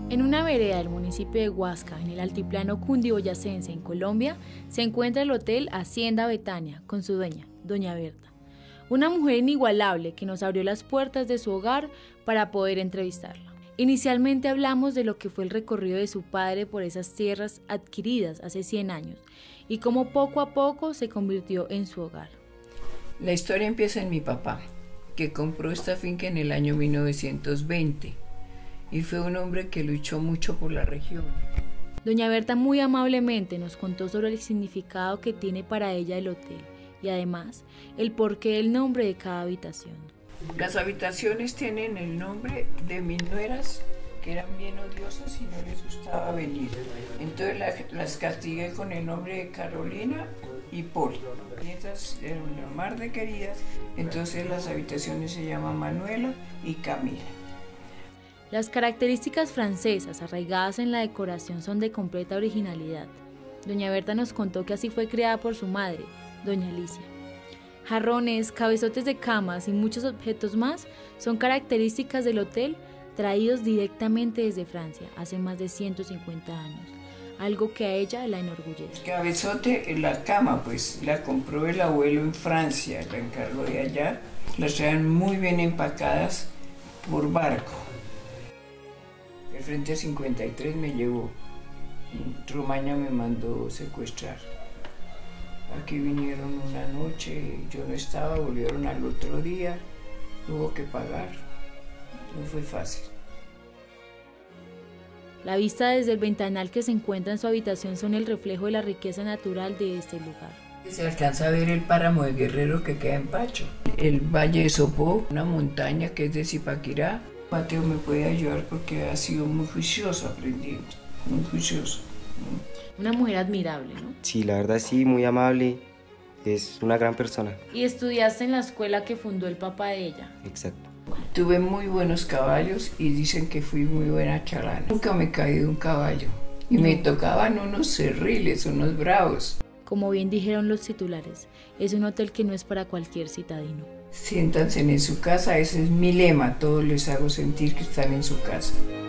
En una vereda del municipio de Huasca, en el altiplano cundiboyacense, en Colombia, se encuentra el Hotel Hacienda Betania con su dueña, doña Berta, una mujer inigualable que nos abrió las puertas de su hogar para poder entrevistarla. Inicialmente hablamos de lo que fue el recorrido de su padre por esas tierras adquiridas hace 100 años y cómo poco a poco se convirtió en su hogar. La historia empieza en mi papá, que compró esta finca en el año 1920 y fue un hombre que luchó mucho por la región. Doña Berta muy amablemente nos contó sobre el significado que tiene para ella el hotel y además el porqué del nombre de cada habitación. Las habitaciones tienen el nombre de mis nueras, que eran bien odiosas y no les gustaba venir. Entonces las castigué con el nombre de Carolina y Poli. Estas eran la mar de queridas, entonces las habitaciones se llaman Manuela y Camila. Las características francesas arraigadas en la decoración son de completa originalidad. Doña Berta nos contó que así fue creada por su madre, doña Alicia. Jarrones, cabezotes de camas y muchos objetos más son características del hotel traídos directamente desde Francia hace más de 150 años, algo que a ella la enorgullece. El cabezote en la cama, pues la compró el abuelo en Francia, la encargó de allá, las traían muy bien empacadas por barco. El Frente 53 me llevó, Romaña me mandó secuestrar. Aquí vinieron una noche, yo no estaba, volvieron al otro día, hubo que pagar, no fue fácil. La vista desde el ventanal que se encuentra en su habitación son el reflejo de la riqueza natural de este lugar. Se alcanza a ver el páramo de Guerrero que queda en Pacho, el Valle de Sopó, una montaña que es de Zipaquirá. Mateo me puede ayudar porque ha sido muy juicioso aprendiendo, muy juicioso. Una mujer admirable, ¿no? Sí, la verdad sí, muy amable, es una gran persona. Y estudiaste en la escuela que fundó el papá de ella. Exacto. Tuve muy buenos caballos y dicen que fui muy buena chalana. Nunca me caí de un caballo y me tocaban unos cerriles, unos bravos. Como bien dijeron los titulares, es un hotel que no es para cualquier citadino. Siéntanse en su casa, ese es mi lema, todos les hago sentir que están en su casa.